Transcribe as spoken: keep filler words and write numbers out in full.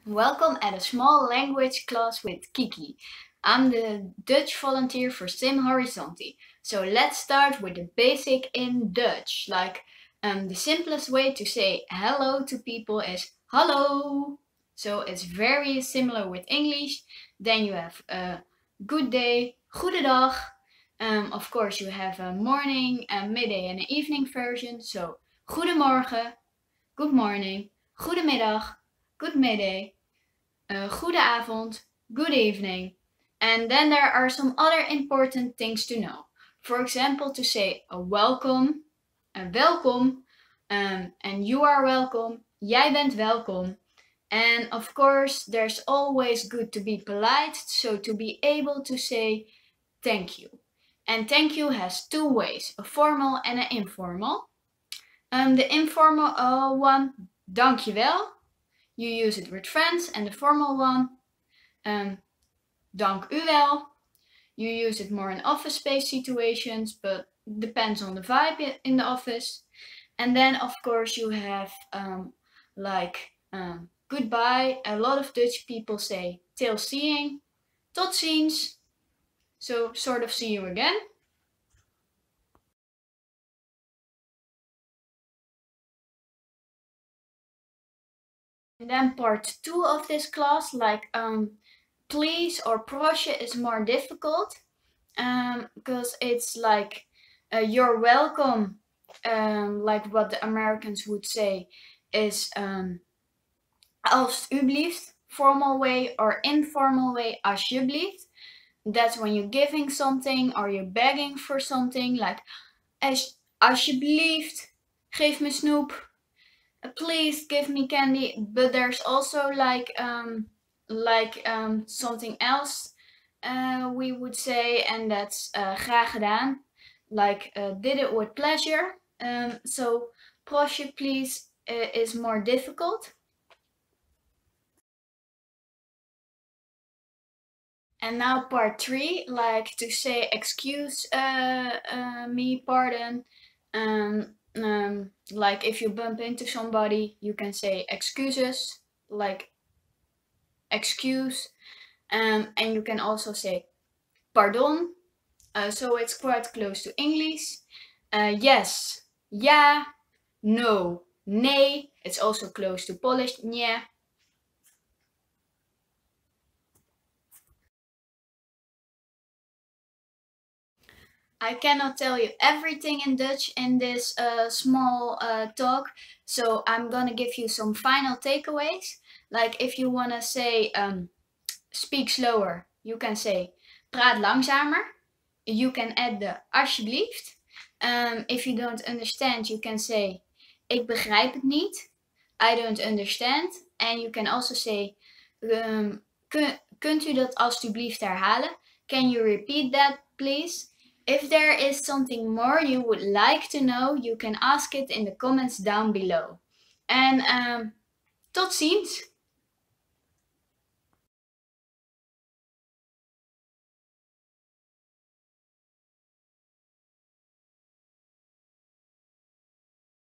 Welcome at a small language class with Kiki. I'm the Dutch volunteer for Sim Horizonte. So let's start with the basic in Dutch. Like um, the simplest way to say hello to people is hallo. So it's very similar with English. Then you have a good day, goedendag. Um, of course you have a morning, a midday and an evening version. So goedemorgen, good morning, goedemiddag, good midday. Uh, goede avond, good evening. And then there are some other important things to know. For example, to say a welcome, a welkom, um, and you are welcome, jij bent welkom. And of course, there's always good to be polite, so to be able to say thank you. And thank you has two ways, a formal and an informal. Um, the informal uh, one, dankjewel. You use it with friends, and the formal one, um, dank u wel. You use it more in office space situations, but depends on the vibe in the office. And then of course you have um, like um, goodbye. A lot of Dutch people say till seeing, tot ziens. So sort of see you again. And then part two of this class, like um, please or prosje is more difficult um, because it's like uh, you're welcome, um, like what the Americans would say is um, alsjeblieft, formal way, or informal way, alsjeblieft. That's when you're giving something or you're begging for something, like alsjeblieft, geef me snoep. Please give me candy. But there's also like um, like um, something else uh, we would say, and that's uh, graag gedaan. Like uh, did it with pleasure. Um, so prosje please uh, is more difficult. And now part three, like to say excuse uh, uh, me, pardon. Um, um, like if you bump into somebody, you can say excuses, like excuse. Um, and you can also say pardon. Uh, so it's quite close to English. Uh, yes, ja, no, nee. It's also close to Polish, nie. I cannot tell you everything in Dutch in this uh, small uh, talk, so I'm gonna give you some final takeaways. Like if you wanna say um, speak slower, you can say praat langzamer. You can add the alsjeblieft. Um, if you don't understand, you can say ik begrijp het niet. I don't understand. And you can also say um, kun, kunt u dat alsjeblieft herhalen? Can you repeat that please? If there is something more you would like to know, you can ask it in the comments down below. And um, tot ziens!